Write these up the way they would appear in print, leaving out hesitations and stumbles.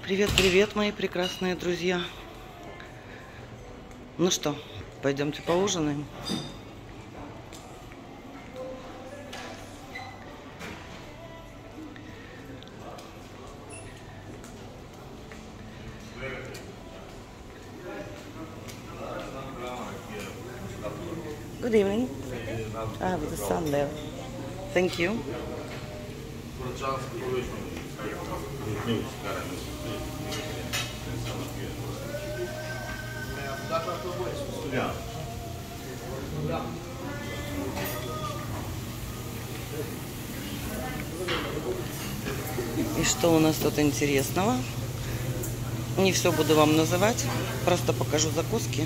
Привет, мои прекрасные друзья. Ну что, пойдемте поужинаем. Good evening. I have the sun there. Thank you. И что у нас тут интересного? Не все буду вам называть, просто покажу закуски.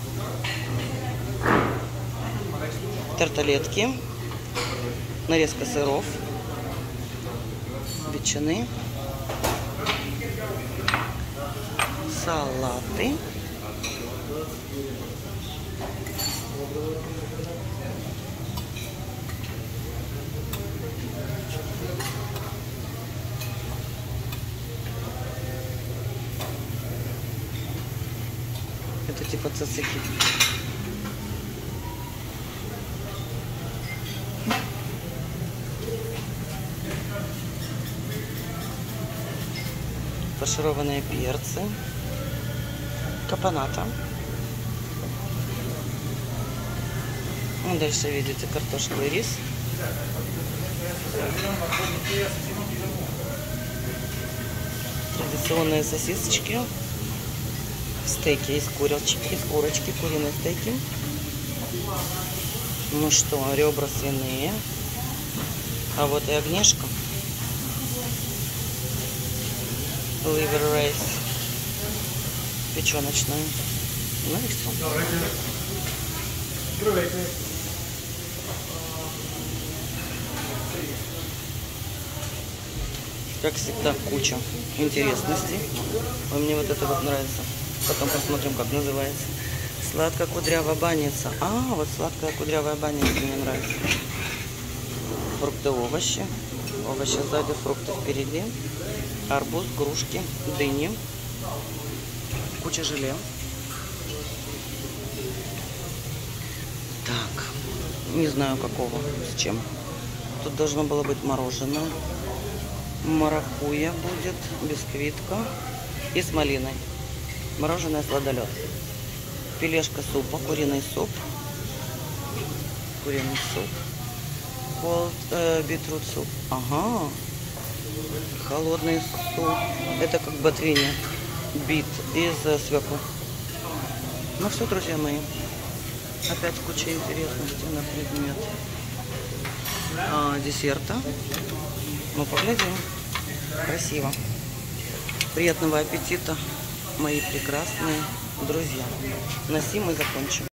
Тарталетки, нарезка сыров, ветчины, салаты, это типа цацики. Фаршированные перцы, капоната. Дальше видите картошку и рис. Традиционные сосисочки, стейки из курочки, куриные стейки. Ну что, ребра свиные. А вот и огнешка. Liver rice, печеночную. Ну и все. Как всегда, куча интересностей. А мне вот это вот нравится. Потом посмотрим, как называется. Сладко-кудрявая банница. А, вот сладкая кудрявая банница мне нравится. Фрукты, овощи. Овощи сзади, фрукты впереди. Арбуз, грушки, дыни. Куча желе. Так, не знаю какого, с чем. Тут должно было быть мороженое. Маракуйя будет, бисквитка и с малиной. Мороженое сладолед. Филешка супа, куриный суп. Куриный суп. Битрут суп. Ага. Холодный суп. Это как ботвини. Бит из свеклы. Ну все, друзья мои. Опять куча интересностей на предмет десерта. Ну, поглядим. Красиво. Приятного аппетита, мои прекрасные друзья. На сим мы закончим.